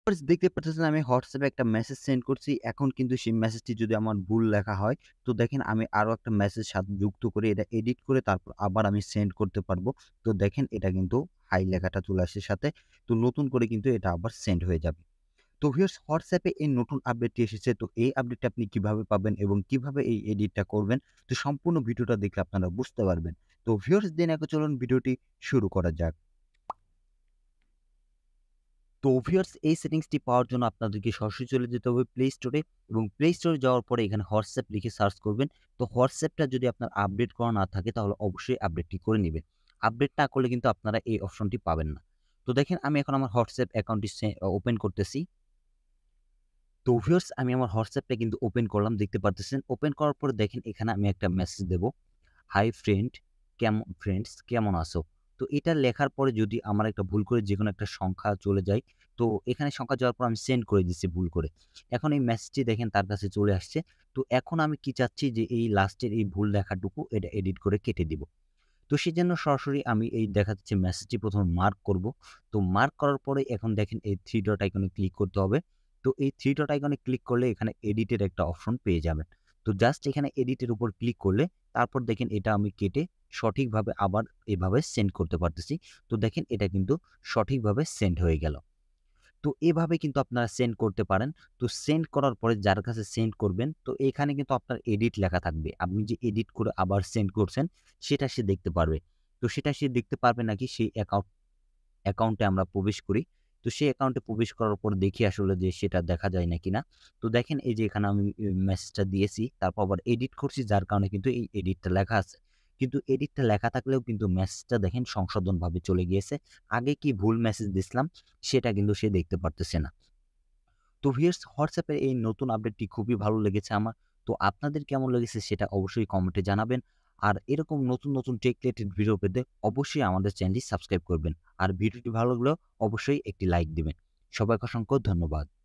First দেখতে পাচ্ছেন আমি হোয়াটসঅ্যাপে একটা মেসেজ সেন্ড করছি। এখন কিন্তু সেই মেসেজটি যদি আমার ভুল লেখা হয়, তো দেখেন আমি আরো একটা মেসেজ সাথে যুক্ত করে এটা এডিট করে তারপর আবার আমি সেন্ড করতে পারবো। তো দেখেন এটা কিন্তু হাই লেখাটা চলে আসছে সাথে। তো নতুন করে কিন্তু এটা আবার সেন্ড হয়ে যাবে। তো ভিউয়ার্স হোয়াটসঅ্যাপে এই নতুন আপডেটটি এসেছে। তো এই আপডেটটা আপনি কিভাবে পাবেন এবং কিভাবে এই এডিটটা করবেন? তো সম্পূর্ণ ভিডিওটা দেখলে আপনারা বুঝতে পারবেন। তো ভিউয়ার্স দেন এখন চলুন ভিডিওটি শুরু করা যাক। তো ভিউয়ার্স এই সেটিংসটি পাওয়ার জন্য আপনাদেরকে সরাসরি চলে যেতে হবে প্লে স্টোরে এবং প্লে স্টোরে যাওয়ার পরে এখানে হোয়াটসঅ্যাপ লিখে সার্চ করবেন। তো হোয়াটসঅ্যাপটা যদি আপনার আপডেট করা না থাকে তাহলে অবশ্যই আপডেটটি করে নিবেন। আপডেট না করলে কিন্তু আপনারা এই অপশনটি পাবেন না। তো দেখেন আমি এখন আমার হোয়াটসঅ্যাপ অ্যাকাউন্টটি ওপেন করতেছি। তো ভিউয়ার্স আমি আমার হোয়াটসঅ্যাপটা কিন্তু ওপেন করলাম দেখতে পারতেছেন। ওপেন করার পরে দেখেন এখানে আমি একটা মেসেজ দেব। হাই ফ্রেন্ডস কেমন আছো? তো এটা লেখার পরে যদি আমার একটা ভুল করে যেকোনো একটা সংখ্যা চলে যায়, তো এখানে সংখ্যা যাওয়ার পর আমি সেন্ড করে দিচ্ছি ভুল করে। এখন এই মেসেজটি দেখেন তার কাছে চলে আসছে। তো এখন আমি কি চাচ্ছি যে এই লাস্টের এই ভুল লেখাটুকু এটা এডিট করে কেটে দিব। তো সেজন্য সরাসরি আমি এই দেখা যাচ্ছে মেসেজটি ১ম এ মার্ক করব। তো মার্ক করার পরে এখন দেখেন এই 3 ডট আইকনে ক্লিক করতে হবে। তো এই 3 ডট আইকনে ক্লিক করলে এখানে এডিটের একটা অপশন পেয়ে যাবেন। তো জাস্ট এখানে এডিটের উপর ক্লিক করলে তারপর দেখেন এটা আমি কেটে সঠিকভাবে আবার এভাবে সেন্ড করতে পারতেছি। তো দেখেন এটা কিন্তু সঠিকভাবে সেন্ড হয়ে গেল। তো এভাবে কিন্তু আপনারা সেন্ড করতে পারেন। তো সেন্ড করার পরে যার কাছে সেন্ড করবেন, তো এখানে কিন্তু আপনার এডিট লেখা থাকবে। আপনি যে এডিট করে আবার সেন্ড করছেন, সেটা সে দেখতে পারবে। তো সেটা সে দেখতে পারবে নাকি সেই অ্যাকাউন্টে আমরা প্রবেশ করি। তো সেই অ্যাকাউন্টে প্রবেশ করার পর দেখি আসলে যে সেটা দেখা যায় নাকি না। তো দেখেন এই যে এখানে আমি মেসেজটা দিয়েছি, তারপর আবার এডিট করছি যার কারণে কিন্তু এই এডিটটা লেখা আছে। কিন্তু এডিটটা লেখা থাকলেও কিন্তু মেসেজটা দেখেন সংশোধনভাবে চলে গিয়েছে। আগে কি ভুল মেসেজ দিছিলাম সেটা কিন্তু সে দেখতে পারতেছে না। তো ভিউয়ার্স WhatsApp এর এই নতুন আপডেটটি খুবই ভালো লেগেছে আমার। তো আপনাদের কেমন লেগেছে সেটা অবশ্যই কমেন্টে জানাবেন। আর এরকম নতুন টেক রিলেটেড ভিডিও পেতে অবশ্যই আমাদের চ্যানেলটি সাবস্ক্রাইব করবেন। আর ভিডিওটি ভালো লাগলেও অবশ্যই একটি লাইক দিবেন। সবাইকে অসংখ্য ধন্যবাদ।